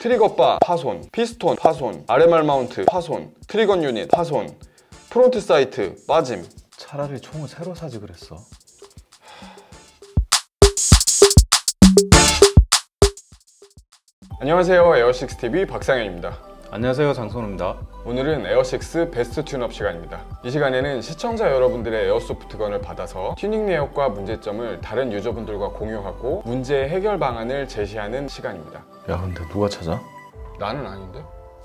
트리거바 파손, 피스톤 파손, RMR 마운트 파손, 트리건 유닛 파손, 프론트 사이트 빠짐. 차라리 총을 새로 사지 그랬어. 안녕하세요, 에어식스TV 박상현입니다. 안녕하세요, 장선우입니다. 오늘은 에어식스 베스트 튠업 시간입니다. 이 시간에는 시청자 여러분들의 에어소프트건을 받아서 튜닝 내역과 문제점을 다른 유저분들과 공유하고 문제 해결 방안을 제시하는 시간입니다. 야, 근데 누가 찾아? 나는 아닌데?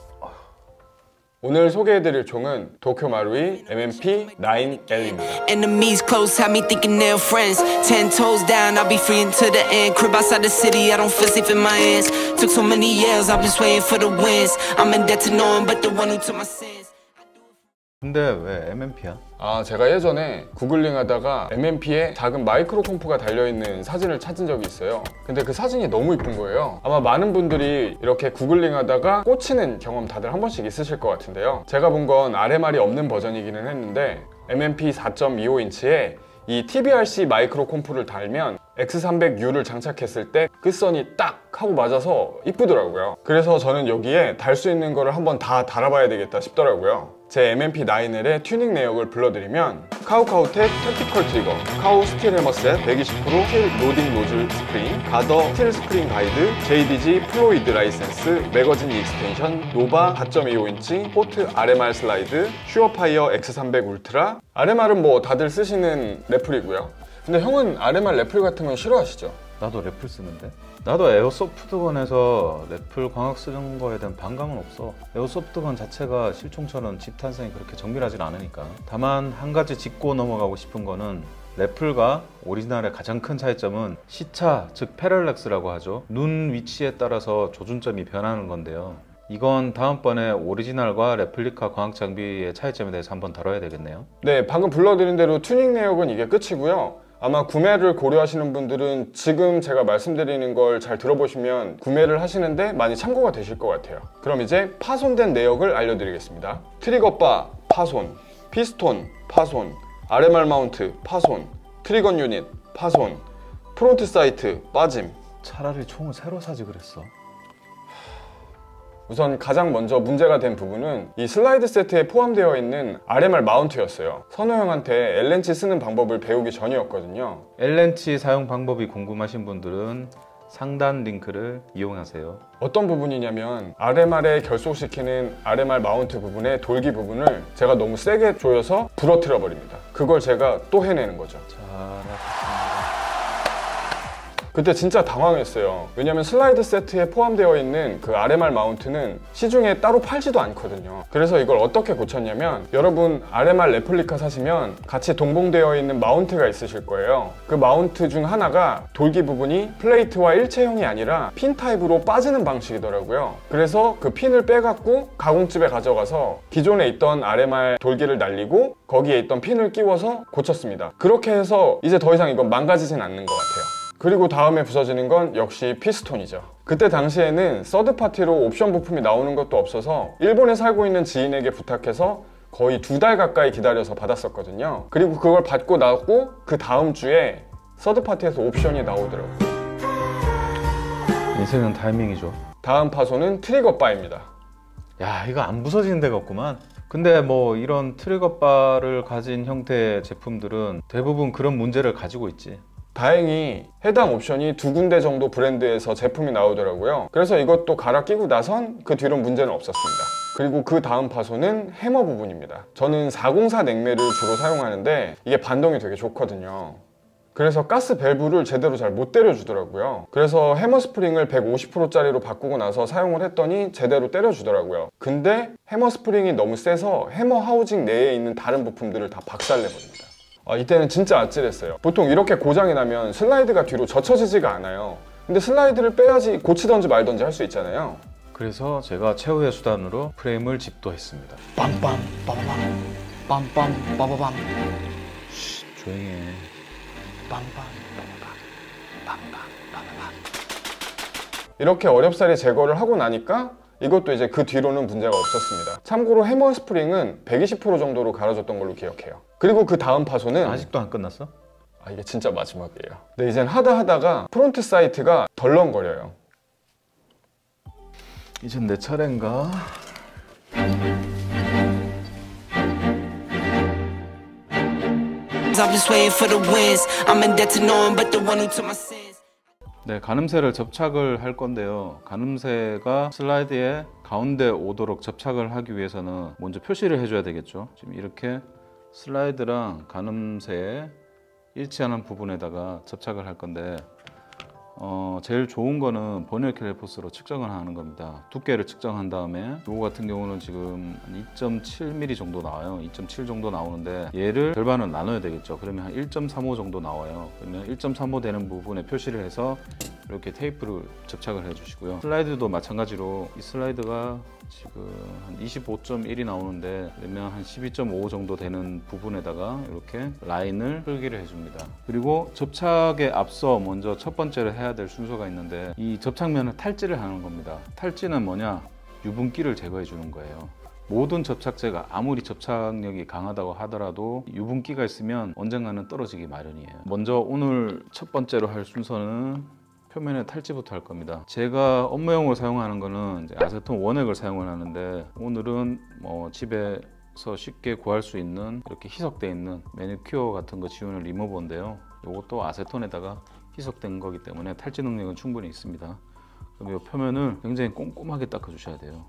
오늘 소개해드릴 총은 도쿄 마루이 MMP-9L입니다. Enemies close, have me thinking they're friends. 10 toes down, I'll be free until the end. Crib outside the city, I don't feel safe in my hands. Took so many years, I've been swaying for the winds. I'm in debt to no one but the one who took my sins. 근데 왜 MMP야? 제가 예전에 구글링 하다가 MMP에 작은 마이크로 콤프가 달려있는 사진을 찾은 적이 있어요. 근데 그 사진이 너무 이쁜 거예요. 아마 많은 분들이 이렇게 구글링 하다가 꽂히는 경험 다들 한 번씩 있으실 것 같은데요. 제가 본 건 RMR이 없는 버전이기는 했는데 MMP 4.25인치에 이 TBRC 마이크로 콤프를 달면 X300U를 장착했을 때 끝선이 딱 하고 맞아서 이쁘더라고요. 그래서 저는 여기에 달 수 있는 거를 한번 다 달아봐야 되겠다 싶더라고요. 제 MMP-9L의 튜닝 내역을 불러드리면 카우카우텍 택티컬 트리거, 카우 스틸 해머셋 120% 스틸 로딩 노즐 스프링, 가더 스틸 스프링 가이드, JDG 플로이드 라이센스, 매거진 익스텐션, 노바 4.25인치, 포트 RMR 슬라이드, 슈어파이어 X300 울트라. RMR은 뭐 다들 쓰시는 래플이고요. 근데 형은 RMR 래플 같은 건 싫어하시죠? 나도 래플 쓰는데? 나도 에어소프트건에서 래플 광학 쓰는 거에 대한 반감은 없어. 에어소프트건 자체가 실총처럼 집탄성이 그렇게 정밀하진 않으니까. 다만 한 가지 짚고 넘어가고 싶은 거는 래플과 오리지널의 가장 큰 차이점은 시차, 즉 패럴렉스라고 하죠. 눈 위치에 따라서 조준점이 변하는 건데요. 이건 다음번에 오리지널과 레플리카 광학 장비의 차이점에 대해서 한번 다뤄야 되겠네요. 네, 방금 불러드린 대로 튜닝 내역은 이게 끝이고요. 아마 구매를 고려하시는 분들은 지금 제가 말씀드리는 걸 잘 들어보시면 구매를 하시는데 많이 참고가 되실 것 같아요. 그럼 이제 파손된 내역을 알려드리겠습니다. 트리거바 파손, 피스톤 파손, RMR 마운트 파손, 트리건 유닛 파손, 프론트 사이트 빠짐. 차라리 총을 새로 사지 그랬어. 우선 가장 먼저 문제가 된 부분은 이 슬라이드 세트에 포함되어 있는 RMR 마운트였어요. 선우 형한테 L렌치 쓰는 방법을 배우기 전이었거든요. L렌치 사용 방법이 궁금하신 분들은 상단 링크를 이용하세요. 어떤 부분이냐면 RMR에 결속시키는 RMR 마운트 부분의 돌기 부분을 제가 너무 세게 조여서 부러뜨려 버립니다. 그걸 제가 또 해내는 거죠. 잘하셨습니다. 그때 진짜 당황했어요. 왜냐면 슬라이드 세트에 포함되어 있는 그 RMR 마운트는 시중에 따로 팔지도 않거든요. 그래서 이걸 어떻게 고쳤냐면, 여러분 RMR 레플리카 사시면 같이 동봉되어 있는 마운트가 있으실 거예요. 그 마운트 중 하나가 돌기 부분이 플레이트와 일체형이 아니라 핀 타입으로 빠지는 방식이더라고요. 그래서 그 핀을 빼갖고 가공집에 가져가서 기존에 있던 RMR 돌기를 날리고 거기에 있던 핀을 끼워서 고쳤습니다. 그렇게 해서 이제 더 이상 이건 망가지진 않는 것 같아요. 그리고 다음에 부서지는 건 역시 피스톤이죠. 그때 당시에는 서드파티로 옵션 부품이 나오는 것도 없어서 일본에 살고 있는 지인에게 부탁해서 거의 2달 가까이 기다려서 받았었거든요. 그리고 그걸 받고 나고 그 다음 주에 서드파티에서 옵션이 나오더라고요. 인생은 타이밍이죠. 다음 파손은 트리거바입니다. 야, 이거 안 부서지는 데가 없구만. 근데 뭐 이런 트리거바를 가진 형태의 제품들은 대부분 그런 문제를 가지고 있지. 다행히 해당 옵션이 2군데 정도 브랜드에서 제품이 나오더라고요. 그래서 이것도 갈아 끼고 나선 그 뒤로 문제는 없었습니다. 그리고 그 다음 파손은 해머 부분입니다. 저는 404 냉매를 주로 사용하는데 이게 반동이 되게 좋거든요. 그래서 가스 밸브를 제대로 잘 못 때려주더라고요. 그래서 해머 스프링을 150%짜리로 바꾸고 나서 사용을 했더니 제대로 때려주더라고요. 근데 해머 스프링이 너무 세서 해머 하우징 내에 있는 다른 부품들을 다 박살내버립니다. 이때는 진짜 아찔했어요. 보통 이렇게 고장이 나면 슬라이드가 뒤로 젖혀지지가 않아요. 근데 슬라이드를 빼야지 고치던지 말던지 할 수 있잖아요. 그래서 제가 최후의 수단으로 프레임을 집도했습니다. Bum bum bum bum bum bum bum bum. 조용히 해. Bum bum bum bum bum. 이렇게 어렵사리 제거를 하고 나니까 이것도 이제 그 뒤로는 문제가 없었습니다. 참고로 해머 스프링은 120% 정도로 갈아줬던 걸로 기억해요. 그리고 그 다음 파손은 아직도 안 끝났어? 이게 진짜 마지막이에요. 근데 이젠 하다가 프론트 사이트가 덜렁거려요. 이젠 내 차례인가? I'm just waiting for the wins. I'm in debt to no one but the one who took my sins. 네, 가늠쇠를 접착을 할 건데요. 가늠쇠가 슬라이드의 가운데 오도록 접착을 하기 위해서는 먼저 표시를 해줘야 되겠죠. 지금 이렇게 슬라이드랑 가늠쇠에 일치하는 부분에다가 접착을 할 건데 제일 좋은 거는 버니어 캘리퍼스로 측정을 하는 겁니다. 두께를 측정한 다음에 이거 같은 경우는 지금 2.7mm 정도 나와요. 2.7 정도 나오는데 얘를 절반을 나눠야 되겠죠. 그러면 한 1.35 정도 나와요. 그러면 1.35 되는 부분에 표시를 해서 이렇게 테이프를 접착을 해 주시고요. 슬라이드도 마찬가지로 이 슬라이드가 지금 한 25.1이 나오는데 그러면 한 12.5 정도 되는 부분에다가 이렇게 라인을 풀기를 해줍니다. 그리고 접착에 앞서 먼저 첫 번째로 해야 될 순서가 있는데 이 접착면을 탈지를 하는 겁니다. 탈지는 뭐냐? 유분기를 제거해 주는 거예요. 모든 접착제가 아무리 접착력이 강하다고 하더라도 유분기가 있으면 언젠가는 떨어지기 마련이에요. 먼저 오늘 첫 번째로 할 순서는 표면에 탈지부터 할 겁니다. 제가 업무용으로 사용하는 거는 이제 아세톤 원액을 사용을 하는데 오늘은 집에서 쉽게 구할 수 있는 이렇게 희석되어 있는 매니큐어 같은 거 지우는 리무버인데요. 이것도 아세톤에다가 희석된 거기 때문에 탈지 능력은 충분히 있습니다. 그럼 이 표면을 굉장히 꼼꼼하게 닦아 주셔야 돼요.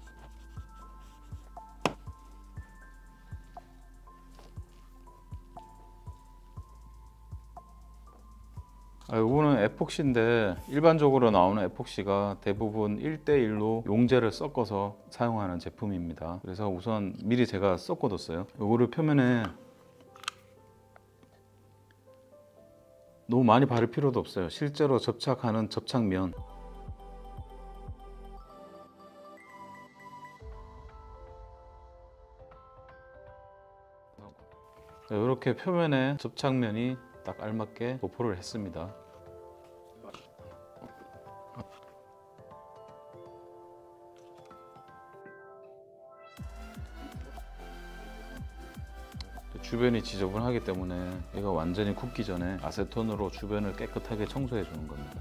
이거는 에폭시인데 일반적으로 나오는 에폭시가 대부분 1:1로 용제를 섞어서 사용하는 제품입니다. 그래서 우선 미리 제가 섞어뒀어요. 이거를 표면에 너무 많이 바를 필요도 없어요. 실제로 접착하는 접착면 이렇게 표면에 접착면이 딱 알맞게 도포를 했습니다. 주변이 지저분하기 때문에 얘가 완전히 굳기 전에 아세톤으로 주변을 깨끗하게 청소해 주는 겁니다.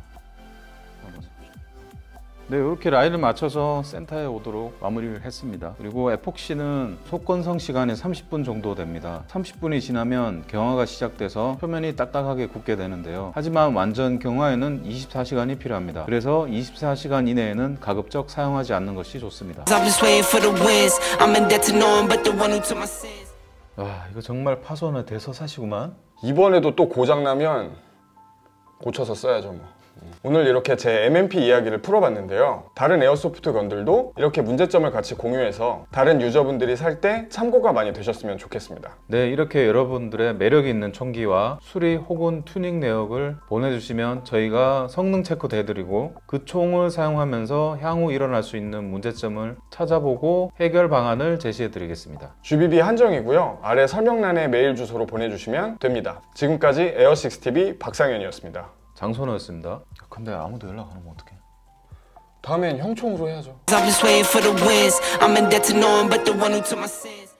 네, 이렇게 라인을 맞춰서 센터에 오도록 마무리를 했습니다. 그리고 에폭시는 속건성 시간이 30분 정도 됩니다. 30분이 지나면 경화가 시작돼서 표면이 딱딱하게 굳게 되는데요. 하지만 완전 경화에는 24시간이 필요합니다. 그래서 24시간 이내에는 가급적 사용하지 않는 것이 좋습니다. I'm just waiting for the wins. I'm in debt to no one but the one who took my sins. 이거 정말 파손은 대서사시구만. 이번에도 또 고장나면 고쳐서 써야죠 뭐. 오늘 이렇게 제 MMP 이야기를 풀어봤는데요. 다른 에어소프트 건들도 이렇게 문제점을 같이 공유해서 다른 유저분들이 살 때 참고가 많이 되셨으면 좋겠습니다. 네, 이렇게 여러분들의 매력 있는 총기와 수리 혹은 튜닝 내역을 보내주시면 저희가 성능 체크도 해드리고 그 총을 사용하면서 향후 일어날 수 있는 문제점을 찾아보고 해결 방안을 제시해드리겠습니다. GBB 한정이고요. 아래 설명란에 메일 주소로 보내주시면 됩니다. 지금까지 에어6TV 박상현이었습니다. 장선호였습니다. 근데 아무도 연락 안 오면 어떡해? 다음엔 형총으로 해야죠. I'm just waiting for the wins. I'm in debt to no one but the one who took my sins.